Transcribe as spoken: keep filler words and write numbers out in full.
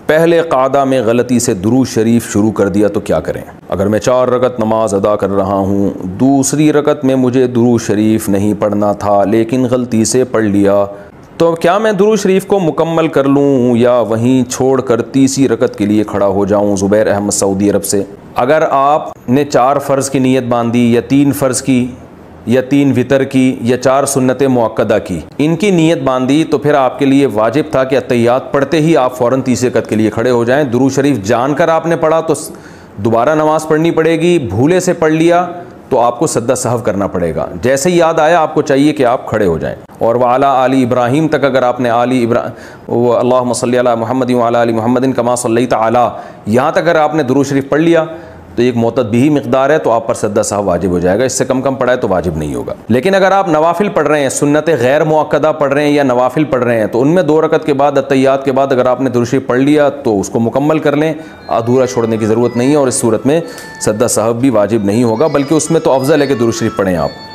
पहले क़ादा में गलती से दुरूद शरीफ शुरू कर दिया तो क्या करें? अगर मैं चार रकत नमाज अदा कर रहा हूँ, दूसरी रकत में मुझे दुरूद शरीफ नहीं पढ़ना था लेकिन गलती से पढ़ लिया, तो क्या मैं दुरूद शरीफ को मुकम्मल कर लूँ या वहीं छोड़ कर तीसरी रकत के लिए खड़ा हो जाऊँ? ज़ुबैर अहमद सऊदी अरब से। अगर आपने चार फ़र्ज़ की नीयत बांधी या तीन फ़र्ज़ की या तीन वितर की या चार सुन्नत मुअक्कदा की, इनकी नीयत बांधी, तो फिर आपके लिए वाजिब था कि अत्तहियात पढ़ते ही आप फ़ौरन तीसरी रकत के लिए खड़े हो जाएं। दुरूद शरीफ जानकर आपने पढ़ा तो दोबारा नमाज़ पढ़नी पड़ेगी, भूले से पढ़ लिया तो आपको सद्दा सहव करना पड़ेगा। जैसे ही याद आया आपको चाहिए कि आप खड़े हो जाएं। और व अला आली इब्राहीम तक अगर आपने आली इब्रा अल्लाहुम्मा सल्ली अला मुहम्मद व अला आली मुहम्मदिन कमा सल्लैता अला, यहाँ तक अगर आपने दुरूद शरीफ पढ़ लिया तो एक मोतदबी मिक़दार है तो आप पर सद्दा सहव वाजिब हो जाएगा। इससे कम कम पढ़ा है तो वाजिब नहीं होगा। लेकिन अगर आप नवाफिल पढ़ रहे हैं, सुन्नत गैर मुअक्कदा पढ़ रहे हैं या नवाफिल पढ़ रहे हैं, तो उनमें दो रकत के बाद अत्तहियात के बाद अगर आपने दुरूद शरीफ पढ़ लिया तो उसको मुकम्मल कर लें, अधूरा छोड़ने की ज़रूरत नहीं है। और इस सूरत में सद्दा सहव भी वाजिब नहीं होगा, बल्कि उसमें तो अफजल है कि दुरूद शरीफ पढ़ें आप।